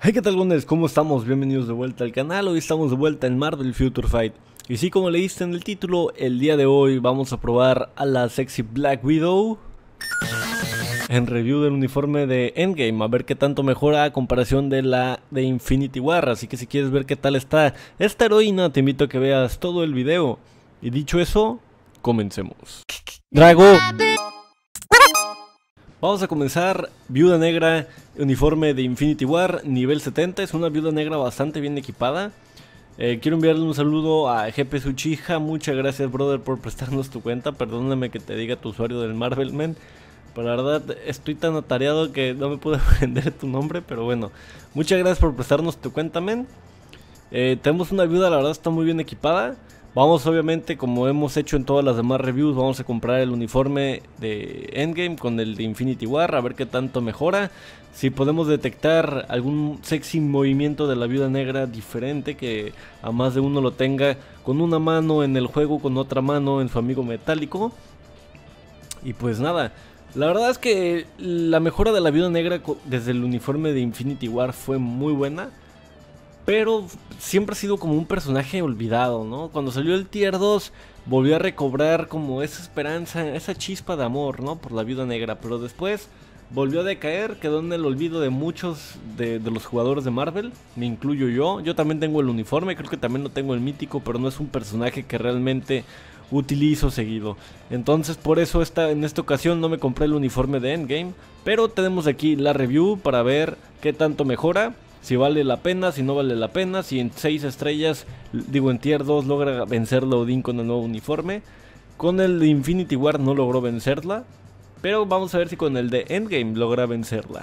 Hey, ¿qué tal, Gunners? ¿Cómo estamos? Bienvenidos de vuelta al canal. Hoy estamos de vuelta en Marvel Future Fight. Y sí, como leíste en el título, el día de hoy vamos a probar a la sexy Black Widow en review del uniforme de Endgame, a ver qué tanto mejora a comparación de la de Infinity War. Así que si quieres ver qué tal está esta heroína, te invito a que veas todo el video. Y dicho eso, comencemos. Drago. Vamos a comenzar. Viuda negra, uniforme de Infinity War, nivel 70. Es una viuda negra bastante bien equipada. Quiero enviarle un saludo a GP Suchija. Muchas gracias, brother, por prestarnos tu cuenta. Perdóname que te diga tu usuario del Marvelman, pero la verdad estoy tan atareado que no me pude aprender tu nombre. Pero bueno, muchas gracias por prestarnos tu cuenta, men. Tenemos una viuda, la verdad está muy bien equipada. Vamos, obviamente, como hemos hecho en todas las demás reviews, vamos a comprar el uniforme de Endgame con el de Infinity War, a ver qué tanto mejora. Si podemos detectar algún sexy movimiento de la viuda negra diferente, que a más de uno lo tenga con una mano en el juego, con otra mano en su amigo metálico. Y pues nada, la verdad es que la mejora de la viuda negra desde el uniforme de Infinity War fue muy buena. Pero siempre ha sido como un personaje olvidado, ¿no? Cuando salió el Tier 2 volvió a recobrar como esa esperanza, esa chispa de amor, ¿no? Por la viuda negra. Pero después volvió a decaer, quedó en el olvido de muchos de los jugadores de Marvel. Me incluyo yo. Yo también tengo el uniforme, creo que también lo tengo el mítico, pero no es un personaje que realmente utilizo seguido. Entonces por eso en esta ocasión no me compré el uniforme de Endgame. Pero tenemos aquí la review para ver qué tanto mejora. Si vale la pena, si no vale la pena, si en 6 estrellas, digo en tier 2 logra vencerla Odín con el nuevo uniforme. Con el de Infinity War no logró vencerla, pero vamos a ver si con el de Endgame logra vencerlo.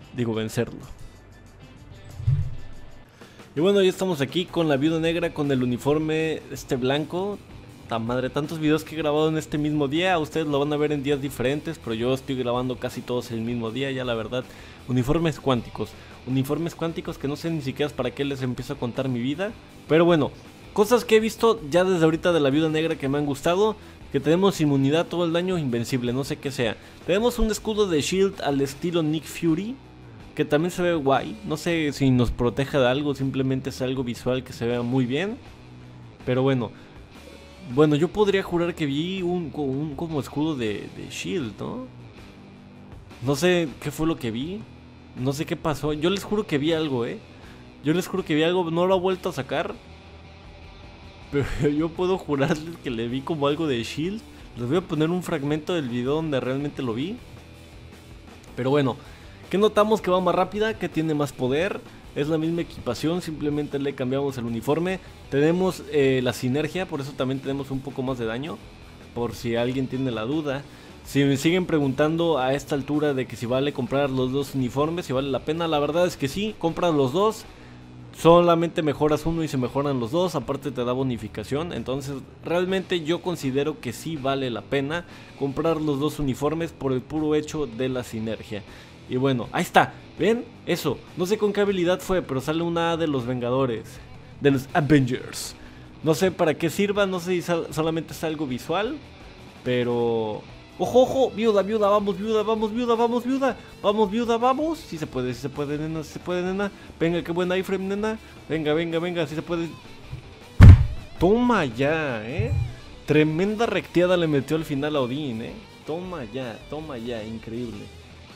Y bueno, ya estamos aquí con la viuda negra, con el uniforme blanco. ¡Ta madre! Tantos videos que he grabado en este mismo día, ustedes lo van a ver en días diferentes, pero yo estoy grabando casi todos el mismo día, ya la verdad. Uniformes cuánticos que no sé ni siquiera para qué les empiezo a contar mi vida. Pero bueno, cosas que he visto ya desde ahorita de la viuda negra que me han gustado. Que tenemos inmunidad todo el daño, invencible, no sé qué sea. Tenemos un escudo de shield al estilo Nick Fury, que también se ve guay. No sé si nos proteja de algo, simplemente es algo visual que se vea muy bien. Pero bueno, yo podría jurar que vi un como escudo de shield, ¿no? No sé qué fue lo que vi. No sé qué pasó. Yo les juro que vi algo, no lo ha vuelto a sacar. Pero yo puedo jurarles que le vi como algo de shield. Les voy a poner un fragmento del video donde realmente lo vi. Pero bueno, ¿qué notamos? Que va más rápida, que tiene más poder. Es la misma equipación, simplemente le cambiamos el uniforme. Tenemos la sinergia, por eso también tenemos un poco más de daño, por si alguien tiene la duda. Si me siguen preguntando a esta altura de que si vale comprar los dos uniformes, si vale la pena, la verdad es que sí, compras los dos. Solamente mejoras uno y se mejoran los dos, aparte te da bonificación. Entonces realmente yo considero que sí vale la pena comprar los dos uniformes por el puro hecho de la sinergia. Y bueno, ahí está, ¿ven? Eso, no sé con qué habilidad fue, pero sale una A de los Vengadores, de los Avengers. No sé para qué sirva, no sé si solamente es algo visual, pero... ¡Ojo, ojo! ¡Viuda, viuda! ¡Vamos, viuda! ¡Vamos, viuda! ¡Vamos, viuda! ¡Vamos, viuda! ¡Vamos! Sí se puede, nena, sí se puede, nena. Venga, qué buen iframe, nena. Venga, venga, venga, sí se puede. Toma ya, Tremenda recteada le metió al final a Odín, toma ya, increíble.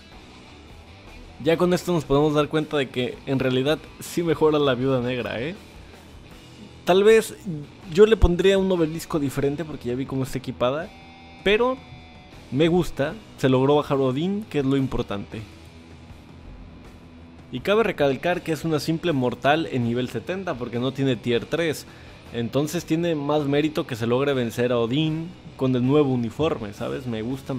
Ya con esto nos podemos dar cuenta de que en realidad sí mejora la viuda negra, Tal vez yo le pondría un obelisco diferente porque ya vi cómo está equipada, pero... me gusta, se logró bajar Odín, que es lo importante. Y cabe recalcar que es una simple mortal en nivel 70 porque no tiene tier 3. Entonces tiene más mérito que se logre vencer a Odín con el nuevo uniforme, ¿sabes? Me gusta.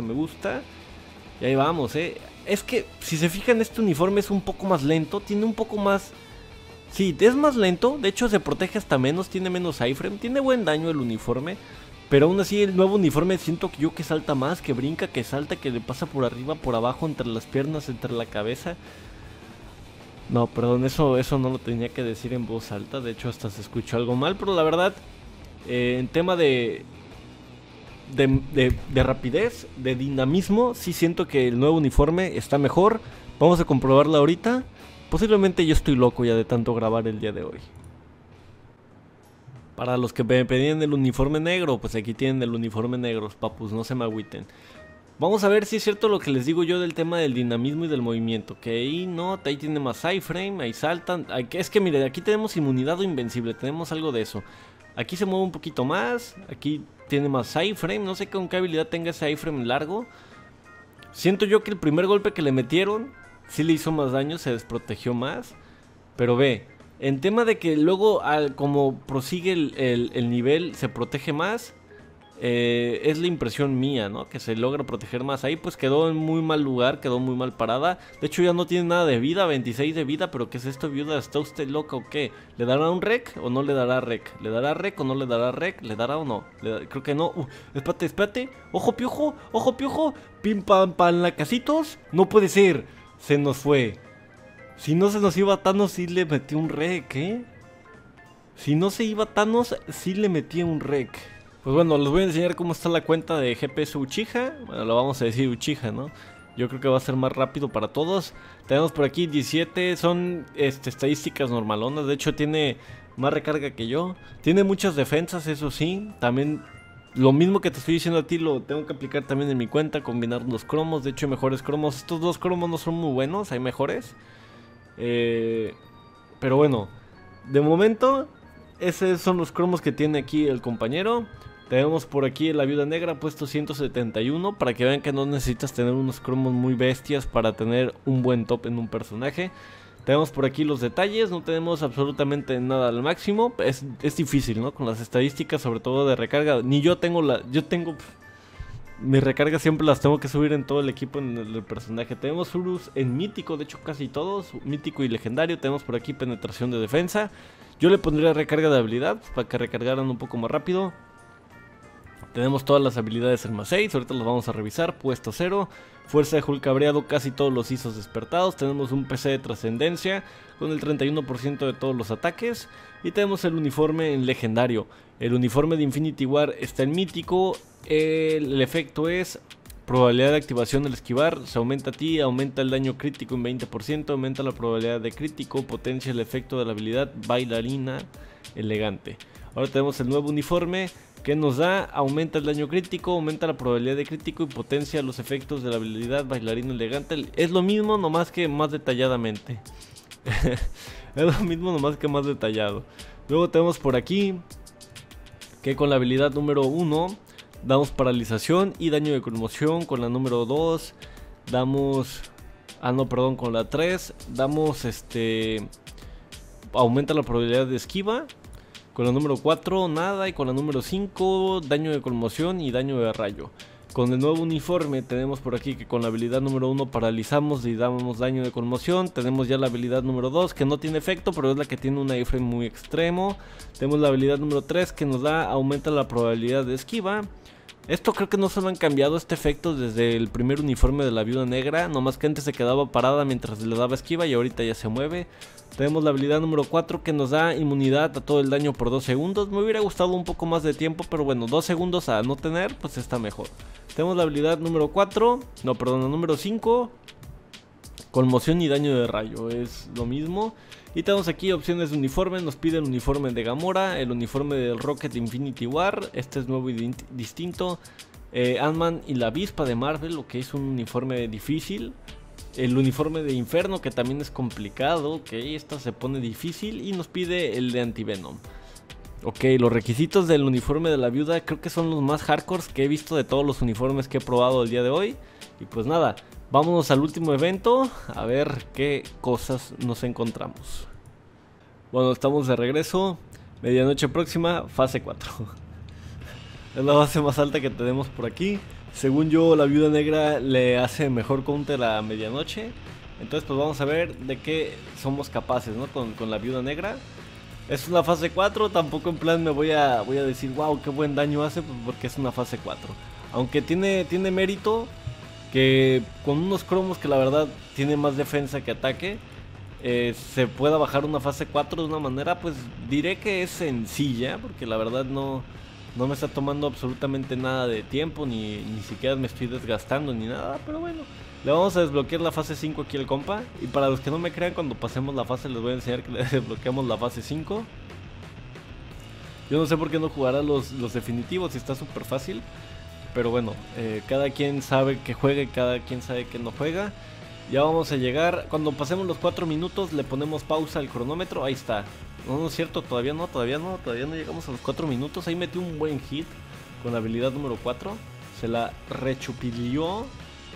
Y ahí vamos, Es que si se fijan, este uniforme es un poco más lento, tiene un poco más... sí, es más lento, de hecho se protege hasta menos, tiene menos iframe, tiene buen daño el uniforme. Pero aún así el nuevo uniforme siento que salta más, que brinca, que salta, que le pasa por arriba, por abajo, entre las piernas, entre la cabeza. No, perdón, eso no lo tenía que decir en voz alta, de hecho hasta se escuchó algo mal. Pero la verdad, en tema de rapidez, de dinamismo, sí siento que el nuevo uniforme está mejor. Vamos a comprobarlo ahorita. Posiblemente yo estoy loco ya de tanto grabar el día de hoy. Para los que me pedían el uniforme negro, pues aquí tienen el uniforme negro, papus, no se me agüiten. Vamos a ver si es cierto lo que les digo yo del tema del dinamismo y del movimiento. Que ahí no, ahí tiene más iframe, ahí saltan. Es que mire, aquí tenemos inmunidad o invencible, tenemos algo de eso. Aquí se mueve un poquito más, aquí tiene más iframe, no sé con qué habilidad tenga ese iframe largo. Siento yo que el primer golpe que le metieron sí le hizo más daño, se desprotegió más. Pero ve, en tema de que luego como prosigue el nivel se protege más. Es la impresión mía, ¿no? Que se logra proteger más. Ahí pues quedó en muy mal lugar, quedó muy mal parada. De hecho ya no tiene nada de vida, 26 de vida. Pero ¿qué es esto, viuda? ¿Está usted loca o qué? ¿Le dará un rec o no le dará rec? ¿Le dará rec o no le dará rec? ¿Le dará o no? Creo que no. Espérate, espérate. Ojo piojo, ojo piojo. Pim pam pam lacasitos. No puede ser. Se nos fue. Si no se nos iba Thanos, sí le metí un rec, ¿eh? Si no se iba Thanos, sí le metí un rec. Pues bueno, les voy a enseñar cómo está la cuenta de GPS Uchiha. Bueno, lo vamos a decir Uchiha, ¿no? Yo creo que va a ser más rápido para todos. Tenemos por aquí 17, son estadísticas normalonas. De hecho tiene más recarga que yo. Tiene muchas defensas, eso sí. También lo mismo que te estoy diciendo a ti lo tengo que aplicar también en mi cuenta. Combinar los cromos, de hecho hay mejores cromos. Estos dos cromos no son muy buenos, hay mejores. Pero bueno, de momento esos son los cromos que tiene aquí el compañero. Tenemos por aquí la viuda negra puesto 171, para que vean que no necesitas tener unos cromos muy bestias para tener un buen top en un personaje. Tenemos por aquí los detalles, no tenemos absolutamente nada al máximo. Es difícil, ¿no? Con las estadísticas, sobre todo de recarga. Ni yo tengo mis recargas siempre las tengo que subir en todo el equipo, en el personaje. Tenemos Urus en mítico, de hecho casi todos, mítico y legendario. Tenemos por aquí penetración de defensa. Yo le pondría recarga de habilidad para que recargaran un poco más rápido. Tenemos todas las habilidades en más 6, ahorita los vamos a revisar. Puesto 0, fuerza de Hulk cabreado, casi todos los ISOs despertados. Tenemos un PC de trascendencia con el 31% de todos los ataques. Y tenemos el uniforme en legendario. El uniforme de Infinity War está en mítico. El efecto es probabilidad de activación del esquivar. Se aumenta a ti, aumenta el daño crítico en 20%. Aumenta la probabilidad de crítico, potencia el efecto de la habilidad bailarina elegante. Ahora tenemos el nuevo uniforme que nos da, aumenta el daño crítico, aumenta la probabilidad de crítico y potencia los efectos de la habilidad bailarina elegante. Es lo mismo, nomás que más detalladamente. Es lo mismo, nomás que más detallado. Luego tenemos por aquí que con la habilidad número 1 damos paralización y daño de conmoción. Con la número 2 damos... con la 3 damos aumenta la probabilidad de esquiva. Con la número 4 nada, y con la número 5 daño de conmoción y daño de rayo. Con el nuevo uniforme tenemos por aquí que con la habilidad número 1 paralizamos y damos daño de conmoción. Tenemos ya la habilidad número 2 que no tiene efecto, pero es la que tiene un iframe muy extremo. Tenemos la habilidad número 3 que nos da, aumenta la probabilidad de esquiva. Esto creo que no se lo han cambiado este efecto desde el primer uniforme de la viuda negra. Nomás que antes se quedaba parada mientras le daba esquiva y ahorita ya se mueve. Tenemos la habilidad número 4 que nos da inmunidad a todo el daño por 2 segundos. Me hubiera gustado un poco más de tiempo, pero bueno, 2 segundos a no tener, pues está mejor. Tenemos la habilidad número 4, la número 5. Conmoción y daño de rayo, es lo mismo. Y tenemos aquí opciones de uniforme, nos pide el uniforme de Gamora, el uniforme del Rocket Infinity War, este es nuevo y distinto. Ant-Man y la avispa de Marvel, lo que es un uniforme difícil. El uniforme de Inferno, que también es complicado, ok, esta se pone difícil. Y nos pide el de Antivenom. Ok, los requisitos del uniforme de la viuda creo que son los más hardcore que he visto de todos los uniformes que he probado el día de hoy. Y pues nada, vámonos al último evento a ver qué cosas nos encontramos. Bueno, estamos de regreso. Medianoche próxima, fase 4. Es la base más alta que tenemos por aquí. Según yo, la viuda negra le hace mejor counter a medianoche. Entonces pues vamos a ver de qué somos capaces, ¿no? Con la viuda negra. Es una fase 4, tampoco en plan me voy a decir wow, qué buen daño hace, pues porque es una fase 4. Aunque tiene mérito que con unos cromos que la verdad tiene más defensa que ataque, se pueda bajar una fase 4 de una manera, pues diré que es sencilla, porque la verdad no me está tomando absolutamente nada de tiempo, ni siquiera me estoy desgastando ni nada, pero bueno. Le vamos a desbloquear la fase 5 aquí al compa. Y para los que no me crean, cuando pasemos la fase les voy a enseñar que le desbloqueamos la fase 5. Yo no sé por qué no jugará los definitivos, está súper fácil. Pero bueno, cada quien sabe que juega y cada quien sabe que no juega. Ya vamos a llegar, cuando pasemos los 4 minutos le ponemos pausa al cronómetro. Ahí está. No, no es cierto, todavía no llegamos a los 4 minutos. Ahí metí un buen hit con la habilidad número 4. Se la rechupilió.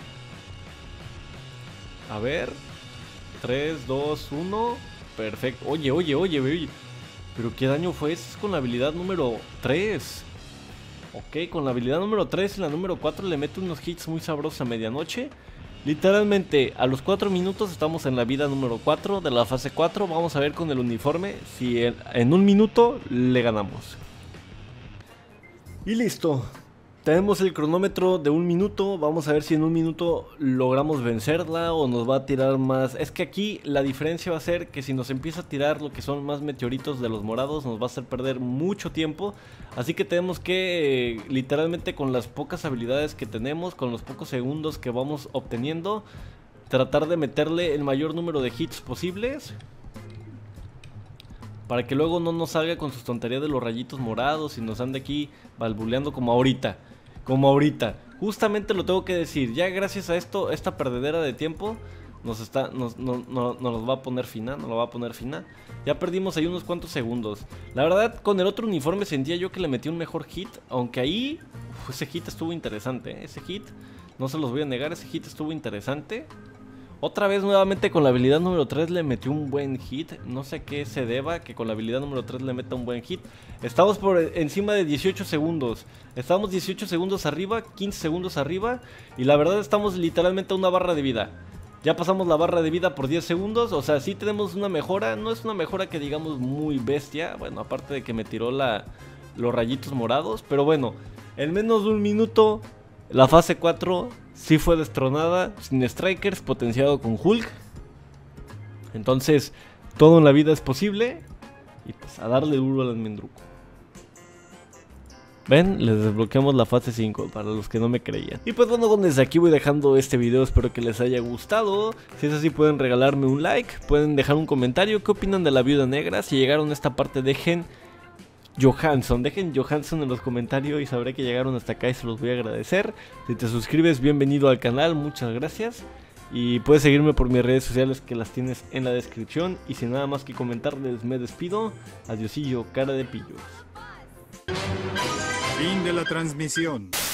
A ver, 3, 2, 1. Perfecto. Oye. Pero qué daño fue ese, es con la habilidad número 3. Ok, con la habilidad número 3 y la número 4 le mete unos hits muy sabrosos a medianoche. Literalmente a los 4 minutos estamos en la vida número 4 de la fase 4. Vamos a ver con el uniforme si en un minuto le ganamos. Y listo. Tenemos el cronómetro de un minuto. Vamos a ver si en un minuto logramos vencerla o nos va a tirar más. Es que aquí la diferencia va a ser que si nos empieza a tirar lo que son más meteoritos de los morados, nos va a hacer perder mucho tiempo. Así que tenemos que literalmente con las pocas habilidades que tenemos, con los pocos segundos que vamos obteniendo, tratar de meterle el mayor número de hits posibles, para que luego no nos salga con sus tonterías de los rayitos morados y nos ande aquí balbuleando como ahorita. Justamente lo tengo que decir. Ya gracias a esto, esta perdedera de tiempo nos va a poner fina. Ya perdimos ahí unos cuantos segundos. La verdad, con el otro uniforme sentía yo que le metí un mejor hit. Aunque ahí, ese hit estuvo interesante, ¿eh? Ese hit, no se los voy a negar, ese hit estuvo interesante. Otra vez nuevamente con la habilidad número 3 le metió un buen hit. No sé a qué se deba que con la habilidad número 3 le meta un buen hit. Estamos por encima de 18 segundos. Estamos 18 segundos arriba, 15 segundos arriba. Y la verdad estamos literalmente a una barra de vida. Ya pasamos la barra de vida por 10 segundos. O sea, sí tenemos una mejora. No es una mejora que digamos muy bestia. Bueno, aparte de que me tiró los rayitos morados. Pero bueno, en menos de un minuto la fase 4 sí fue destronada, sin strikers, potenciado con Hulk. Entonces, todo en la vida es posible. Y pues a darle duro al almendruco. Ven, les desbloqueamos la fase 5 para los que no me creían. Y pues bueno, desde aquí voy dejando este video, espero que les haya gustado. Si es así pueden regalarme un like, pueden dejar un comentario, qué opinan de la Viuda Negra. Si llegaron a esta parte dejen Johansson en los comentarios y sabré que llegaron hasta acá y se los voy a agradecer. Si te suscribes, bienvenido al canal, muchas gracias. Y puedes seguirme por mis redes sociales que las tienes en la descripción. Y sin nada más que comentarles, me despido. Adiosillo, cara de pillos. Fin de la transmisión.